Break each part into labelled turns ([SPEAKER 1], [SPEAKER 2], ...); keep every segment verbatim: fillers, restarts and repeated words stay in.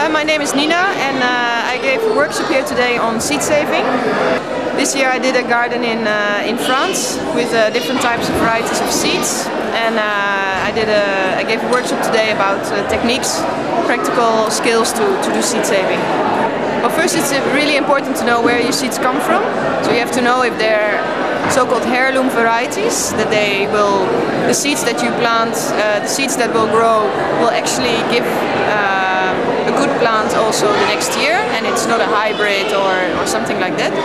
[SPEAKER 1] my name is Nina and uh, I gave a workshop here today on seed saving. This year I did a garden in, uh, in France with uh, different types of varieties of seeds, and uh, I, did a, I gave a workshop today about uh, techniques, practical skills to, to do seed saving. Well, first it's really important to know where your seeds come from. So you have to know if they're so-called heirloom varieties, that they will, the seeds that you plant, uh, the seeds that will grow will actually give uh, a good plant also the next year, and it's not a hybrid or, or something like that.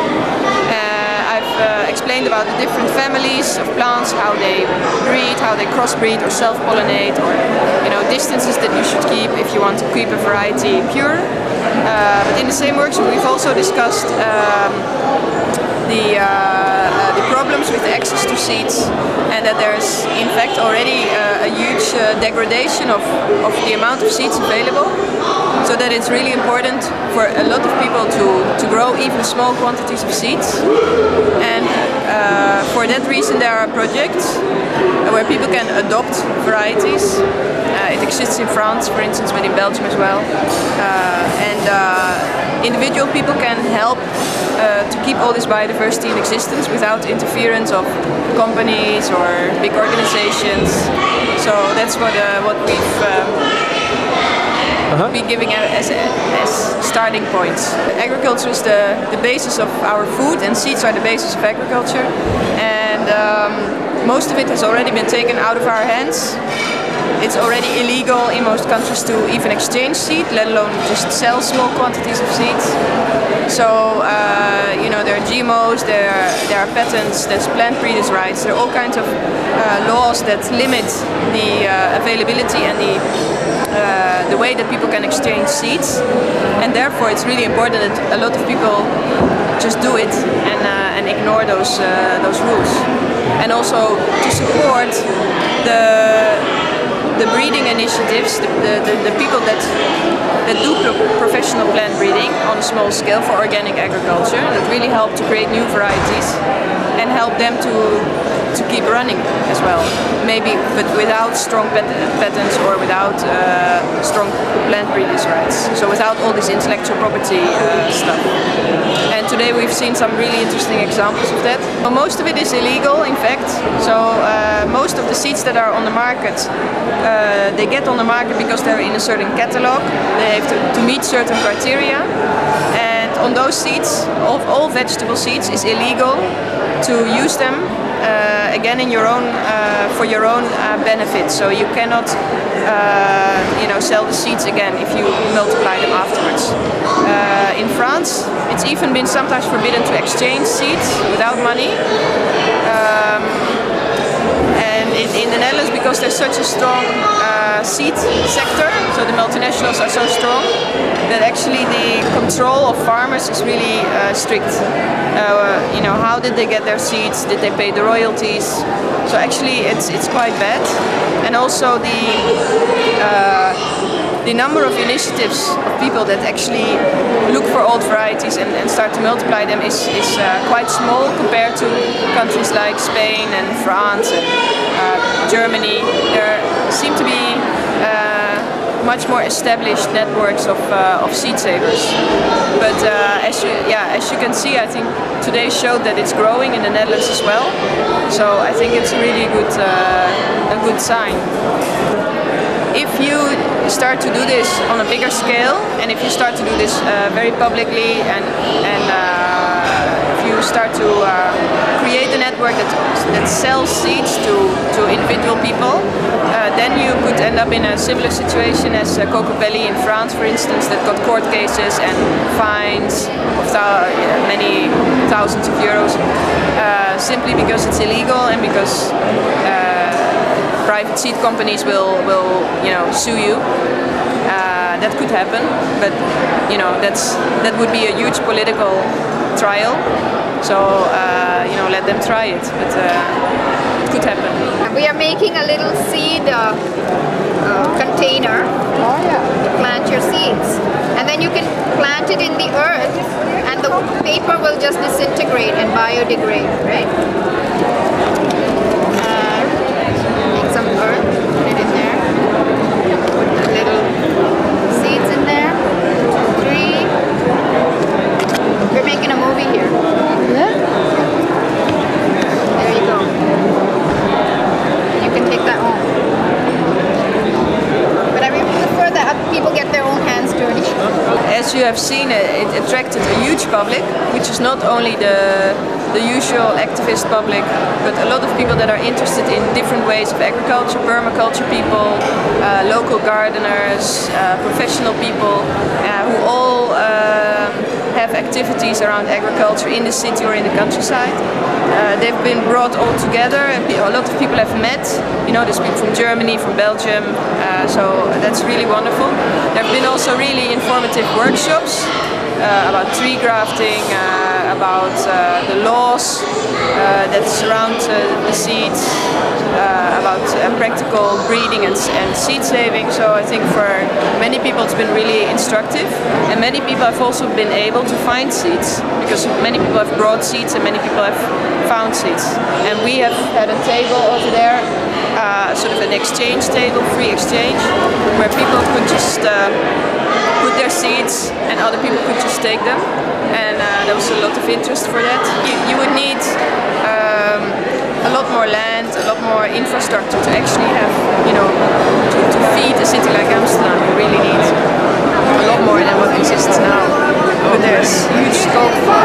[SPEAKER 1] Uh, I've uh, explained about the different families of plants, how they breed, how they crossbreed or self-pollinate, or you know, distances that you should keep if you want to keep a variety pure. Uh, but in the same workshop we've also discussed um, the, uh, uh, the problems with access to seeds, and that there's in fact already uh, a huge uh, degradation of, of the amount of seeds available, so that it's really important for a lot of people to, to grow even small quantities of seeds. And uh, for that reason there are projects where people can adopt varieties. Uh, it exists in France, for instance, but in Belgium as well. Uh, and uh, individual people can help uh, to keep all this biodiversity in existence without interference of companies or big organizations. So that's what, uh, what we've um, uh-huh. been giving as, as starting points. Agriculture is the, the basis of our food, and seeds are the basis of agriculture. And um, most of it has already been taken out of our hands. It's already illegal in most countries to even exchange seed, let alone just sell small quantities of seeds. So, uh, you know, there are G M Os, there are, there are patents, there's plant breeders' rights, there are all kinds of uh, laws that limit the uh, availability and the, uh, the way that people can exchange seeds. And therefore it's really important that a lot of people just do it and, uh, and ignore those, uh, those rules. And also to support the the breeding initiatives, the, the, the people that, that do pro professional plant breeding on a small scale for organic agriculture, that really help to create new varieties and help them to, to keep running as well. Maybe, but without strong pat patents or without uh, strong plant breeders' rights. So without all this intellectual property uh, stuff. And today we've seen some really interesting examples of that. Well, most of it is illegal, in fact. So uh, most of the seeds that are on the market, uh, they get on the market because they're in a certain catalog. They have to, to meet certain criteria. And on those seeds, all, all vegetable seeds, is illegal to use them uh, again in your own, uh, for your own uh, benefit. So you cannot uh, you know, sell the seeds again if you multiply them afterwards. Uh, in France, it's even been sometimes forbidden to exchange seeds without money. Um, and in, in the Netherlands, because there's such a strong uh, seed sector, so the multinationals are so strong, that actually the control of farmers is really uh, strict. Uh, you know, how did they get their seeds? Did they pay the royalties? So actually it's, it's quite bad. And also the uh, the number of initiatives of people that actually look for old varieties and, and start to multiply them is, is uh, quite small compared to countries like Spain and France and uh, Germany. There seem to be uh, much more established networks of, uh, of seed savers. But uh, as you, yeah, as you can see, I think today showed that it's growing in the Netherlands as well. So I think it's really good, uh, a good sign. If you start to do this on a bigger scale, and if you start to do this uh, very publicly, and, and uh, if you start to uh, create a network that, that sells seeds to, to individual people, uh, then you could end up in a similar situation as uh, Cocopelli in France, for instance, that got court cases and fines of th many thousands of euros, uh, simply because it's illegal and because uh, private seed companies will, will, you know, sue you. Uh, that could happen, but you know, that's that would be a huge political trial. So uh, you know, let them try it, but uh, it could happen.
[SPEAKER 2] We are making a little seed uh, uh, container to plant your seeds, and then you can plant it in the earth, and the paper will just disintegrate and biodegrade, right? Some earth, put it in there, put the little seeds in there,
[SPEAKER 1] as you have seen, it, it attracted a huge public, which is not only the, the usual activist public, but a lot of people that are interested in different ways of agriculture, permaculture people, uh, local gardeners, uh, professional people, uh, who all uh, have activities around agriculture in the city or in the countryside. Uh, they've been brought all together, a lot of people have met, you know, there's people from Germany, from Belgium, uh, so that's really wonderful. There have been also really informative workshops uh, about tree grafting, uh, about uh, the laws uh, that surround uh, the seeds, uh, about uh, practical breeding and, and seed saving. So I think for many people it's been really instructive, and many people have also been able to find seeds, because many people have brought seeds and many people have found seeds. And we have had a table over there, uh, sort of an exchange table, free exchange, where people could just uh, put their seeds and other people could just take them. And uh, there was a lot of interest for that. You, you would need um, a lot more land, a lot more infrastructure to actually have, you know, to, to feed a city like Amsterdam. You really need a lot more than what exists now. But there's huge scope for,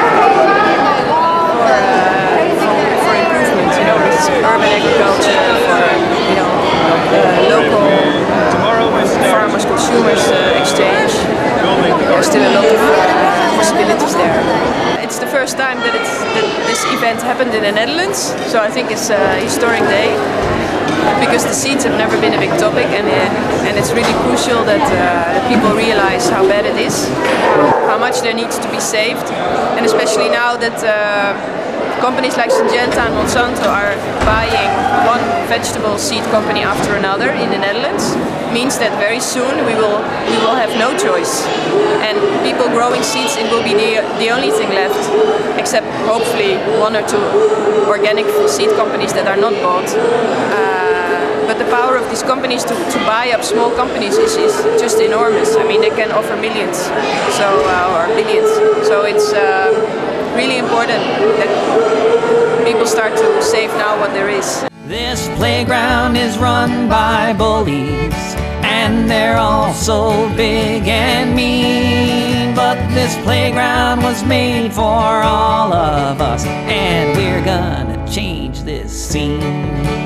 [SPEAKER 1] for, uh, for, for improvement, you know, with urban agriculture, for, you know, uh, local farmers, consumers uh, exchange. There's still a lot of uh, possibilities there. It's the first time that, it's, that this event happened in the Netherlands, so I think it's a historic day, because the seeds have never been a big topic, and uh, and it's really crucial that uh, people realize how bad it is, how much there needs to be saved, and especially now that uh, companies like Syngenta and Monsanto are buying one vegetable seed company after another in the Netherlands, means that very soon we will we will have no choice, and people growing seeds, it will be the, the only thing left, except hopefully one or two organic seed companies that are not bought. Uh, but the power of these companies to, to buy up small companies is, is just enormous. I mean, they can offer millions, so uh, or billions. So it's uh, really important that people start to save now what there is.
[SPEAKER 3] This playground is run by bullies, and they're all so big and mean. But this playground was made for all of us, and we're gonna change this scene.